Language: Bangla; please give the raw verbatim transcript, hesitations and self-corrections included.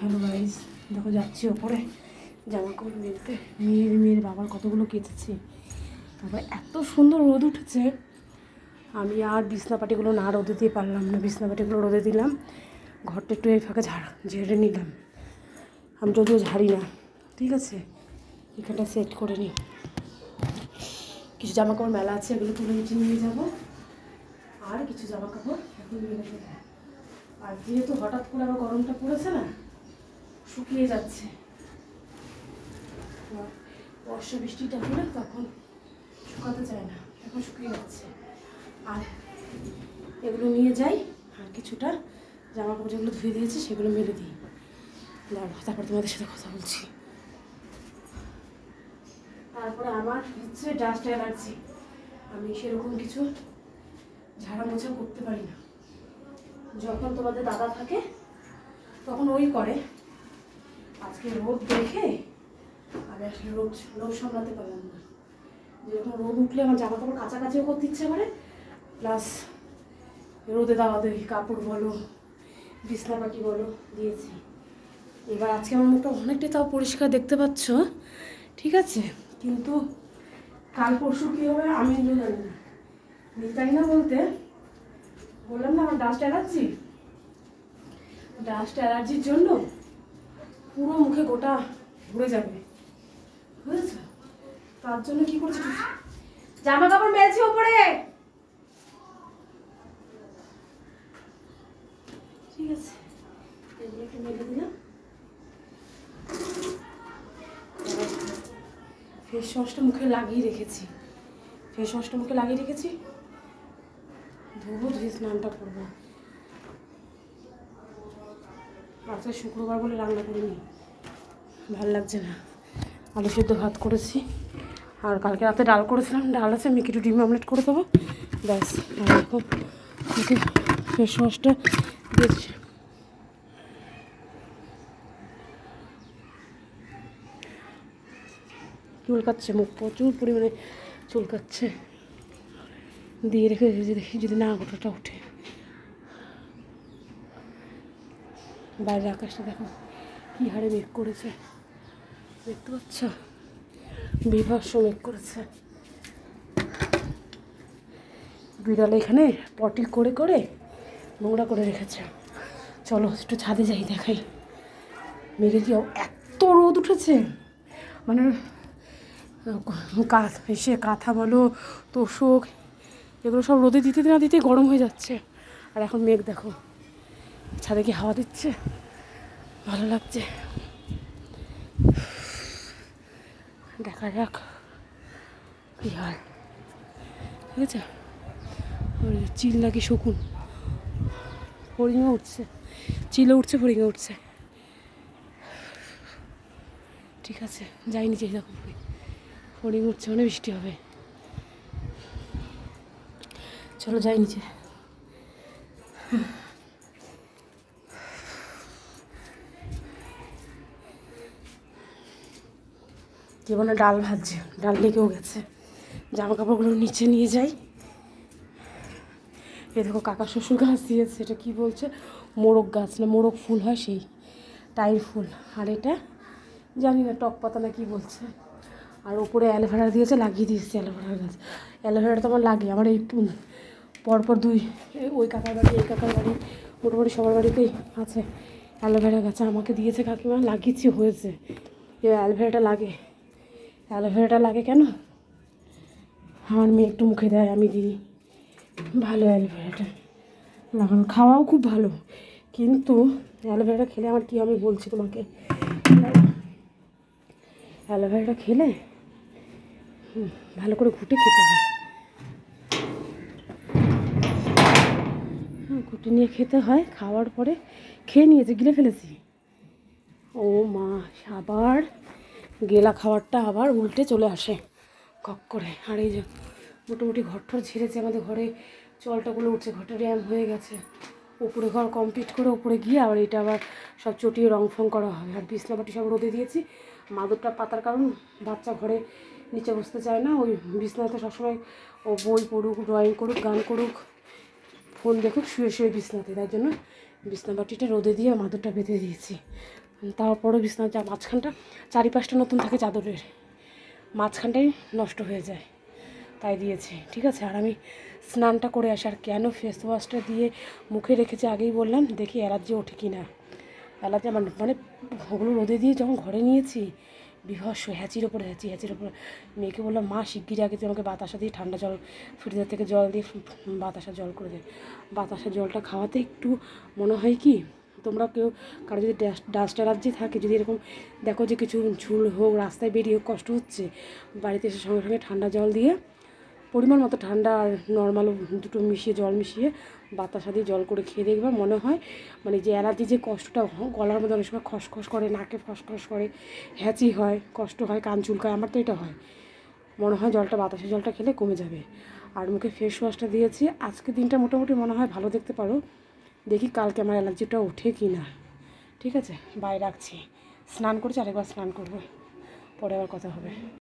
হ্যালো গাইস, দেখো যাচ্ছি ওপরে জামা কাপড় মেলতে। মেয়ের মেয়ের বাবার কতগুলো কেচেছি। তারপরে এত সুন্দর রোদ উঠেছে, আমি আর বিছনাপাটিগুলো না রোদে দিয়ে পারলাম না। বিছনাপাটিগুলো রোদে দিলাম, ঘরটা একটু এই ফাঁকে ঝাড় ঝেড়ে নিলাম। আমি যদিও ঝাড়ি না, ঠিক আছে, এখানটা সেট করে নিই। কিছু জামা কাপড় মেলা আছে, এগুলো তুলে নিচে নিয়ে যাবো। আর কিছু জামা কাপড় এখন মেলে দেবো। আর যেহেতু হঠাৎ করে আবার গরমটা পড়েছে না, শুকিয়ে যাচ্ছে। বর্ষা বৃষ্টিটা হলে তখন শুকাতে চায় না, এখন শুকিয়ে যাচ্ছে। আর এগুলো নিয়ে যাই, আর কিছুটা জামা কাপড় যেগুলো ধুয়ে দিয়েছি সেগুলো মেলে দিই। দাঁড়াও, তারপর তোমাদের সাথে কথা বলছি। তারপরে আমার হচ্ছে ডাস্ট অ্যালার্জি, আমি সেরকম কিছু ঝাড়া মোছা করতে পারি না। যখন তোমাদের দাদা থাকে তখন ওই করে। আজকে রোদ দেখে আমি আসলে রোদ রোদ সামলাতে পারলাম না। যেরকম রোদ উঠলে আমার জামা কাপড় কাছাকাছিও করতে ইচ্ছে করে, প্লাস রোদে দেওয়া দেখি কাপড় বলো বিছনাপাটি বলো দিয়েছি। এবার আজকে আমার মুখটা অনেকটাই তাও পরিষ্কার দেখতে পাচ্ছ, ঠিক আছে, কিন্তু কাল পরশু কী হবে আমি জানি না। জানি না বলতে বললাম না আমার ডাস্ট অ্যালার্জি, ডাস্ট অ্যালার্জির জন্য পুরো মুখে গোটা ঘুরে যাবে, বুঝেছ? তার জন্য কি করছি, জামা কাপড় মেলছি ওপরে, ঠিক আছে, এগুলো একটু মেলে দিলাম। ফেস ওয়াশটা মুখে লাগিয়ে রেখেছি, ফেস ওয়াশটা মুখে লাগিয়ে রেখেছি, ধুবো, ধুয়ে স্নানটা করবো। আজকে শুক্রবার বলে রান্না করিনি, ভাল লাগছে না। আলু সেদ্ধ ভাত করেছি, আর কালকে রাতে ডাল করেছিলাম, ডাল আছে, আমি একটু ডিম অমলেট করে দেবো, ব্যাস। আর এখন ফেস ওয়াশটা দিয়েছি। চুলকাচ্ছে মুখ, প্রচুর পরিমাণে চুলকাচ্ছে। দিয়ে রেখে যদি দেখি যদি না গোটাটা ওঠে। বাইরের আকাশটা দেখো কী হারে মেঘ করেছে, দেখতে পাচ্ছ? বিভৎস মেঘ করেছে। বিড়াল এখানে পটি করে করে নোংরা করে রেখেছে। চলো একটু ছাদে যাই, দেখাই মেঘে কি এত রোদ উঠেছে, মানে কাঁথ এসে কাঁথা বলো তোষক এগুলো সব রোদে দিতে না দিতে গরম হয়ে যাচ্ছে। আর এখন মেঘ দেখো, ছাদে কি হাওয়া দিচ্ছে, ভালো লাগছে। দেখা যাক কী হয়, ঠিক আছে। চিল নাকি শকুন, ফড়িংও উঠছে, চিলও উঠছে, ফড়িংও উঠছে, ঠিক আছে। যাই নিচে, দেখো ফড়িং উঠছে, মানে বৃষ্টি হবে। চলো যাই নিচে। জীবনে ডাল ভাজছে, ডাল লেগেও গেছে। জামা কাপড়গুলো নিচে নিয়ে যাই। এ দেখো কাকা শ্বশুর গাছ দিয়েছে, এটা কী বলছে, মোরগ গাছ না মোরগ ফুল হয় সেই টাইর ফুল। আর এটা জানি না টক পাতা না কি বলছে। আর ওপরে অ্যালোভেরা দিয়েছে, লাগিয়ে দিয়েছে অ্যালোভেরার গাছ। অ্যালোভেরাটা তো আমার লাগে, আমার এই পরপর দুই ওই কাকার বাড়ি এই কাকার বাড়ি মোটামুটি সবার বাড়িতেই আছে অ্যালোভেরা গাছ। আমাকে দিয়েছে কাকিমা, লাগিয়েছি, হয়েছে। এবার অ্যালোভেরাটা লাগে, অ্যালোভেরাটা লাগে কেন, আমার মেয়ে একটু মুখে দেয়, আমি দিই, ভালো অ্যালোভেরাটা লাগানো, খাওয়াও খুব ভালো। কিন্তু অ্যালোভেরাটা খেলে আমার কী আমি বলছি তোমাকে, অ্যালোভেরাটা খেলে ভালো করে ঘুটে খেতে হয়, হ্যাঁ ঘুটে নিয়ে খেতে হয়। খাওয়ার পরে খেয়ে নিয়েছে, গিলে ফেলেছি, ও মা আবার গেলা খাবারটা আবার উল্টে চলে আসে কক করে। আর এই যে মোটামুটি ঘরঠর ঝেড়েছে, আমাদের ঘরে জলটাগুলো উঠছে, ঘরটা র্যাম হয়ে গেছে। উপরে ঘর কমপ্লিট করে উপরে গিয়ে আবার এটা আবার সব চটিয়ে রং ফং করা হবে। আর বিছনাপাটি সব রোদে দিয়েছি, মাদুরটা পাতার কারণ বাচ্চা ঘরে নিচে বসতে চায় না, ওই বিছনাতে সবসময় ও বই পড়ুক, ড্রয়িং করুক, গান করুক, ফোন দেখুক শুয়ে শুয়ে বিছনাতে, তাই জন্য বিছনাপাটিটা রোদে দিয়ে মাদুরটা বেঁধে দিয়েছি। তারপরও বিছানার যা মাঝখানটা চারিপাশটা নতুন থাকে চাদরের, মাঝখানটাই নষ্ট হয়ে যায়, তাই দিয়েছে। ঠিক আছে, আর আমি স্নানটা করে আসি। আর কেন ফেস ওয়াশটা দিয়ে মুখে রেখেছি আগেই বললাম, দেখি অ্যালার্জি ওঠে কি না। অ্যালার্জি আমার মানে ওগুলো রোদে দিয়ে যখন ঘরে নিয়েছি বিভৎস, হ্যাচির ওপরে হ্যাচি হ্যাচির ওপরে। মেয়েকে বললাম, মা শিগগিরই আগে তুই আমাকে বাতাসা দিয়ে ঠান্ডা জল ফ্রিজার থেকে জল দিয়ে বাতাসা জল করে দেয়। বাতাসা জলটা খাওয়াতে একটু মনে হয় কি, তোমরা কেউ কারো যদি ডাস্ট অ্যালার্জি থাকে, যদি এরকম দেখো যে কিছু ঝুল হোক, রাস্তায় বেরিয়ে হোক, কষ্ট হচ্ছে, বাড়িতে এসে সঙ্গে সঙ্গে ঠান্ডা জল দিয়ে পরিমাণ মতো ঠান্ডা আর নর্মাল দুটো মিশিয়ে জল মিশিয়ে বাতাসা দিয়ে জল করে খেয়ে দেখবে, মনে হয় মানে যে অ্যালার্জি যে কষ্টটা গলার মধ্যে অনেক সময় খসখস করে, নাকে ফসখস করে, হ্যাচি হয়, কষ্ট হয়, কান চুলকায়, আমার তো এটা হয়, মনে হয় জলটা বাতাসা জলটা খেলে কমে যাবে। আর মুখে ফেস ওয়াশটা দিয়েছি। আজকে দিনটা মোটামুটি মনে হয় ভালো দেখতে পারো, দেখি কালকে আমার অ্যালার্জিটা ওঠে কি না। ঠিক আছে, বাই, রাখছি। স্নান করেছি, আরেকবার স্নান করবো, পরে আবার কথা হবে।